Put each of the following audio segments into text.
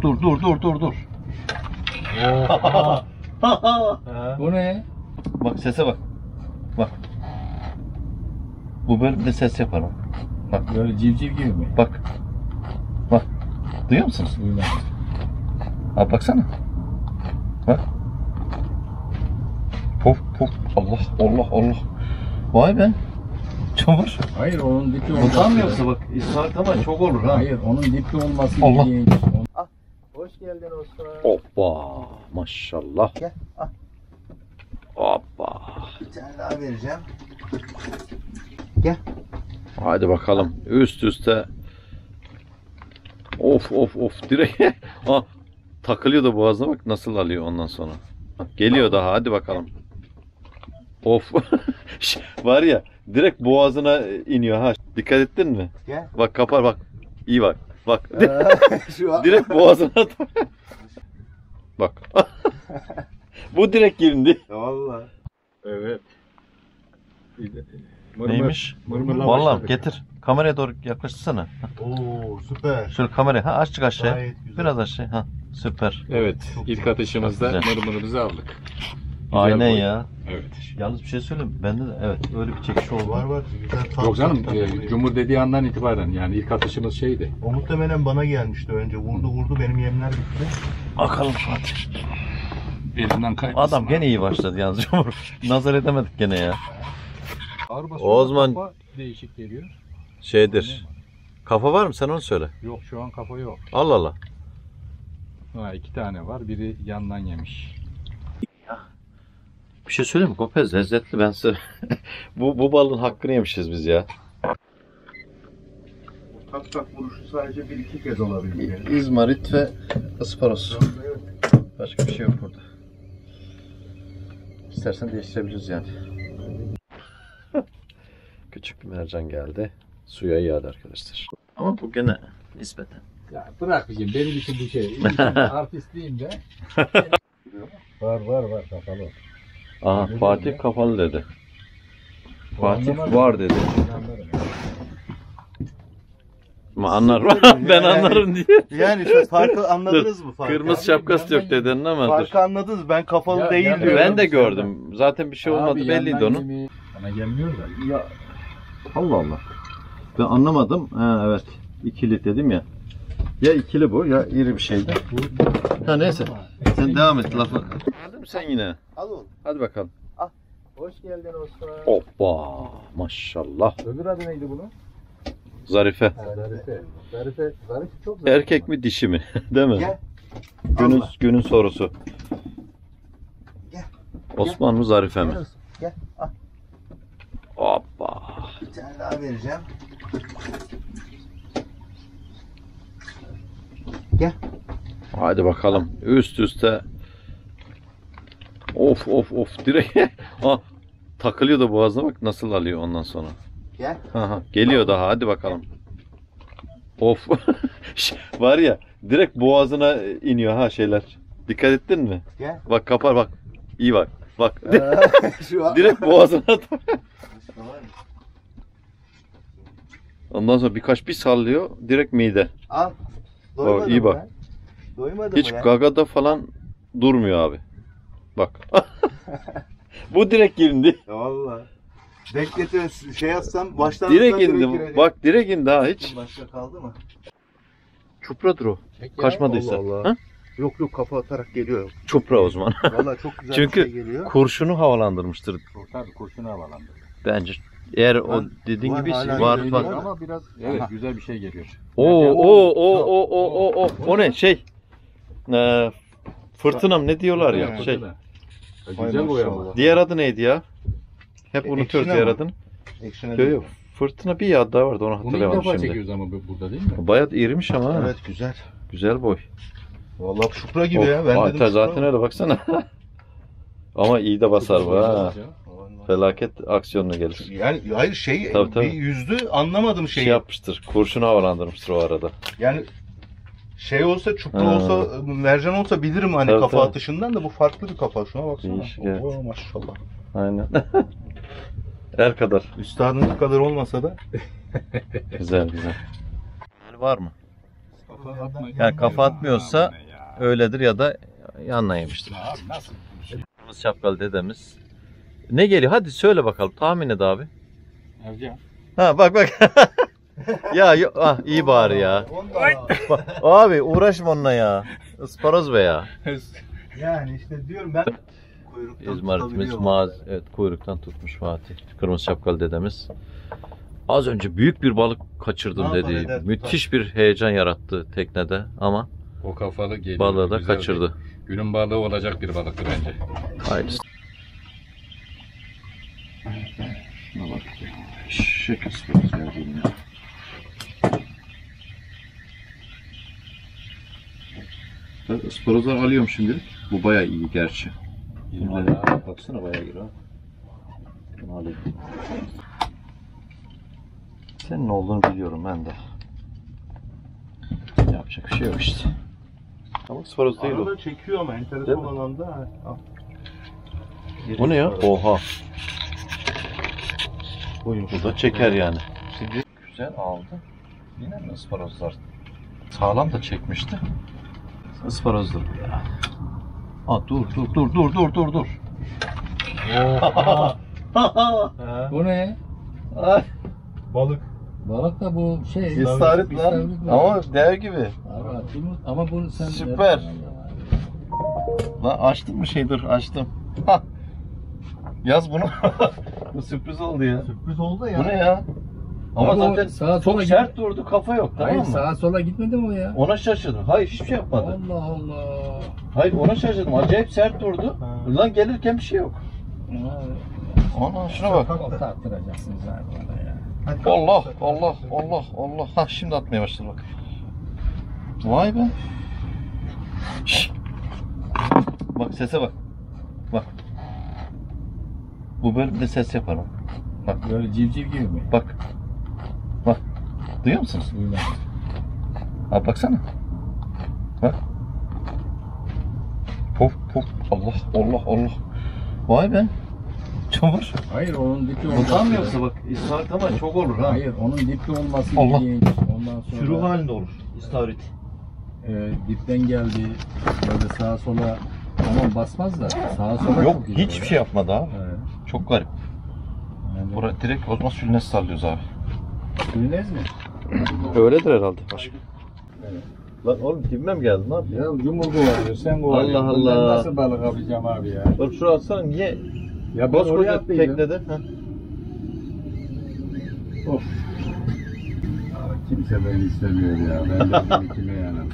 dur. Bu ne? Bak sese bak. Bak. Bu böyle bir de ses yapar o. Bak. Böyle civciv gibi mi? Bak. Bak. Duyuyor musunuz? Duymadım. Abi baksana. Bak. Puf. Allah. Vay be. Çamur. Hayır, onun dipli olması. Bundan mı yoksa bak İsmail ama çok olur ha. Hayır, onun dipli olması Allah. ilginç. Hoş geldin Osman. Hoppa. Maşallah. Gel. Al. Hoppa. Bir tane daha vereceğim. Gel. Hadi bakalım. Üst üste. Of. Direkt. Takılıyor da boğazına bak nasıl alıyor ondan sonra. Geliyor daha hadi bakalım. Of. Var ya direkt boğazına iniyor ha. Dikkat ettin mi? Gel. Bak kapar bak. İyi bak. Bak. Şu an. Direkt boğazına. Bak. Bu direkt girdi. Vallahi. Evet. Neymiş? Mırmırla Vallahi başladık. getir. Kameraya doğru yaklaştırsana. Oo süper. Şöyle kamerayı azıcık aşağıya. Gayet güzel. Biraz aşağı. Ha süper. Evet, ilk atışımızda Çok güzel. mırmırımızı aldık. Aynen boy. ya. Evet. Yalnız bir şey söyleyeyim. Bende de evet öyle bir çekiş oldu. Var. Güzel tat. Yok canım, tat. Cumhur dediği andan itibaren yani ilk atışımız şeydi. O muhtemelen bana gelmişti önce. Vurdu benim yemler bitti. Bakalım Fatih. Elinden kaymasın. Adam gene iyi başladı yalnız. Nazar edemedik gene ya. O zaman- değişik geliyor. Şeydir. Kafa var mı? Sen onu söyle. Yok, şu an kafa yok. Allah Allah. Ha, 2 tane var, biri yandan yemiş. Bir şey söyleyeyim mi? Kopez lezzetli ben size. bu balın hakkını yemişiz biz ya. Tak vuruşu sadece 1-2 kez olabilir. İzmarit ve ısparos. Başka bir şey yok burada. İstersen değiştirebiliriz yani. Küçük bir mercan geldi. Suya yağdı arkadaşlar. Ama bu gene nispeten. Ya bırak bizim, benim için bu şey. Artistliğim de. var kafalı. Aha Fatih kafalı dedi. Fatih Anlamadım. var dedi. Anlarım. Ama anlar ben anlarım diye. Yani işte farkı anladınız mı? Farkı? Kırmızı şapkası yok dedin ama dur. Farkı anladınız. Ben kafalı Ya, değil ya, diyorum. Ben de gördüm. Zaten bir şey olmadı Abi, belliydi yandan onun. yemeği bana gelmiyor da. Ya Allah Allah. Ben anlamadım. Ha evet. İkili dedim ya. Ya ikili bu ya iri bir şeydi. Ha neyse. Sen devam et lafı. Geldin mi sen yine? Al oğlum. Hadi bakalım. Hoş geldin Osman. Hoppa maşallah. Öbür adı neydi bunun? Zarife. Zarife çok zarif. Erkek mi dişi mi? Değil mi? Gel. Günün sorusu. Gel. Osman mı Zarife mi? Gel. Al. Hoppa. Bir tane daha vereceğim. Gel. Hadi bakalım. Üst üste. Of direkt. Takılıyor da boğazına bak nasıl alıyor ondan sonra. Gel. Aha, geliyor daha hadi bakalım. Of. Var ya direkt boğazına iniyor ha şeyler. Dikkat ettin mi? Gel. Bak kapar bak. İyi bak. Bak. Şu an. Direkt boğazına. Ondan sonra bir sallıyor. Direkt mide. Al. Bak, iyi bak. Ben. Doymadım Hiç mı lan? gagada falan durmuyor abi. Bak. Bu direkt indi. Ya valla. Beklete şey yapsam baştan Direkt direkt indi. girecek. Bak direkt indi ha hiç. Başka kaldı mı? Çupradır o. Kaçmadıysa. Allah Allah. Ha? Yok kafa atarak geliyor. Çupra o zaman. Valla çok güzel Çünkü bir şey geliyor. kurşunu havalandırmıştır Tabii kurşunu havalandı. bence. Eğer o Var, dediğin var, gibi hala var geliyor. bak. Ama biraz evet güzel bir şey geliyor. O ne şey? Fırtına mı ne diyorlar ya Evet, şey. Güzel boyama. Diğer adı neydi ya? Hep unutuyoruz Ekşine diğer mi? adını. Ekşine Yok. Fırtına bir adı daha vardı onu Bunu ilk hatırlayamadım defa şimdi. çekiyoruz ama burada değil mi? Bayağı irimiş ama ha. Evet güzel. Güzel boy. Valla şupra gibi ya. Ben dedim şupra zaten mı? öyle baksana. Ama iyi de basar bu ha. Vallahi. Felaket aksiyonuna gelir. Yani hayır şey Tabii, tabii. bir yüzdü anlamadım şeyi. Şey yapmıştır. Kurşunu havalandırmıştır o arada. Yani şey olsa çupra Ha. olsa mercan olsa bilirim hani Tabii, kafa tabii. atışından da bu farklı bir kafa. Şuna baksana. Değişik, evet. Oo, maşallah. Aynen. El kadar. Üstadın kadar olmasa da Güzel. Var mı? Kafa atma. Yani kafa atmıyorsa öyledir ya da yanına yemiştir. Abi nasıl? Kırmızı şapkalı dedemiz. Ne geliyor? Hadi söyle bakalım. Tahmin et abi. Ercan. Ha bak bak. Ya iyi bari ya. Bak, abi uğraşma onunla ya. Isparoz be ya. Yani işte diyorum ben kuyruktan İzmaritimiz tutabiliyor evet, kuyruktan tutmuş Fatih. Kırmızı şapkalı dedemiz. Az önce büyük bir balık kaçırdım Ne dedi. yapar eder, Müthiş bir heyecan yarattı teknede ama O kafalı geliyor. balığı da Güzel kaçırdı. bir- Günün balığı olacak bir balıktı bence. Hayırlısı. Şuna bak ya. Şekil ısparoz geldi ya. Ben ısparozlar alıyorum şimdilik. Bu bayağı iyi gerçi. Baksana bayağı iyi ha. Bunu alayım. Senin olduğunu biliyorum ben de. Yapacak bir şey yok işte. Ama ısparoz değil o. Arada çekiyor ama Değil enteresan mi? olan da. Bu ne ya? Oha. Buymuş. Bu da çeker yani. Şimdi güzel aldı. Yine mi ısparozlar? Sağlam da çekmişti. Isparozdur bu ya. Aa, dur. Bu ne? Ay, Balık. Balık da bu şey. İstavrit lan. İstavrit var. Ama dev gibi. Abi, ama bunu sen... Süper. Lan açtın mı şey dur açtım. Hah. Yaz bunu. Bu sürpriz oldu ya. Sürpriz oldu ya. Bu ne ya? Ama Abi o zaten sağa sola çok sert durdu kafa yok Hayır tamam mı? sağa sola gitmedi mi o ya? Ona şaşırdım. Hayır hiçbir şey yapmadı. Allah Allah. Hayır ona şaşırdım. Acayip sert durdu. Ha. Lan gelirken bir şey yok. Ana şuna bak. Olta attıracaksınız abi bana ya. Hadi Allah kalk. Allah. Ha şimdi atmaya başladı bak. Vay be. Şşş. Bak sese bak. Bak. Bu böyle bir de ses yapar bak. Bak. Böyle civciv gibi mi? Bak. Bak. Duyuyor musunuz? Duymam. Abi baksana. Bak. Puf. Allah. Vay be. Çamur. Hayır onun dipli Bundan olması. mı yoksa bak istavrit ama çok olur ha. Hayır onun dipli olması Allah. ilginç. Ondan sonra Sürü halinde olur istavrit. dipten geldi. Böyle sağa sola tamam basmaz da sağa sola Yok çok iyi hiçbir böyle. şey yapmadı abi. Evet. Çok garip. Yani, Buraya direkt Ozma Sülnes sallıyoruz abi. Sürünez mi? Öyledir herhalde. Başka. Lan oğlum dibime mi geldin lan? Ya yumurgu var sen bu Allah Allah. Ben nasıl balık alacağım abi ya? Oğlum şuraya atsana niye? Ya ben oraya Koskoca attıydım. teknede. Heh. Of. Kimse beni istemiyor ya. Ben de kime yanım.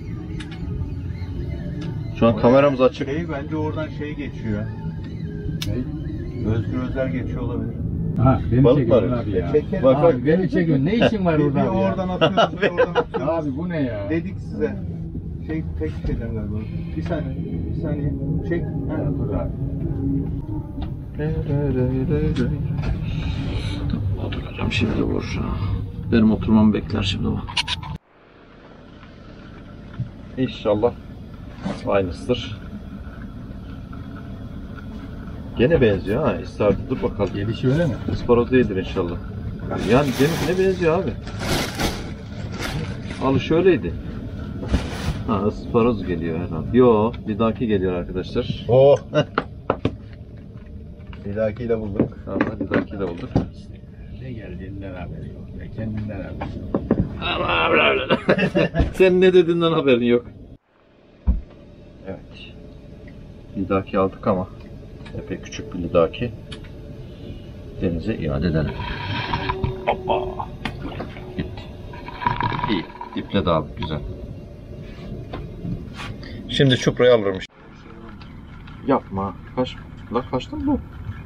Şu an kameramız açık. Bence oradan geçiyor. Ne? Özgür Özel geçiyor olabilir. Ha beni Balık çekiyorsun var. abi ya. Çekelim. Bak, Abi beni çekiyorsun. Ne işin var Bir orada abi ya? oradan atıyoruz, bir oradan atıyoruz. Abi bu ne ya? Dedik size. Tek şeyden galiba. Bir saniye. Çek. Ha. Ya dur abi. Oturacağım şimdi vur. Benim oturmamı bekler şimdi o. İnşallah aynısıdır. Gene benziyor ha. İstavrit dur bakalım. Gelişi öyle mi? Isparoz değildir inşallah. Yani benimkine benziyor abi. Alışı öyleydi. Ha ısparoz geliyor herhalde. Yo lidaki geliyor arkadaşlar. Oh. İlakiyle bulduk. Tamam lidaki de bulduk. Ne geldiğinden haberi yok. Ya kendinden haberi yok. Sen ne dediğinden haberin yok. Evet. Lidaki aldık ama epey küçük bir lidaki. Denize iade edelim. Hoppa. Gitti. İyi. Diple de aldık. Güzel. Şimdi çuprayı alırmış. Yapma. Kaçtı mı bu?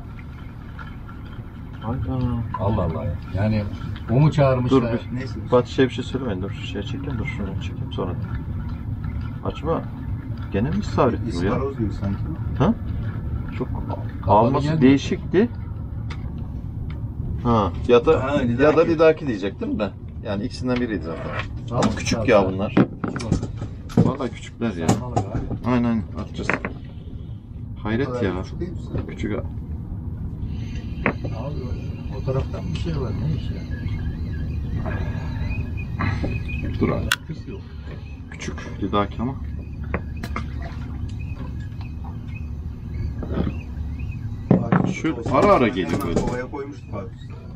Hayda. Allah Allah ya. Yani o mu çağırmışlar? Dur bir. Neyse. Fatih bir şey söylemeyin. Dur çekeyim. Dur şunu çekeyim sonra. Açma. Gene mi istavrit bu ya? İsparoz gibi sanki. Ha? Çok Kapalı alması geldi. değişikti. Ha ya da Ha, lidaki. ya da lidaki diyecektim de. Yani ikisinden biriydi zaten. Tamam, Ama küçük tamam, ya tamam. bunlar. Vallahi küçükler ya. Sarmalık abi. Aynen atacağız. Hayret ya. Küçük değil misin? Küçük ha. Abi o taraftan bir şey var. Ne iş ya? Dur abi. Kız yok. küçük lidaki ama. Şu ara ara geliyor böyle. Kovaya koymuştuk abi.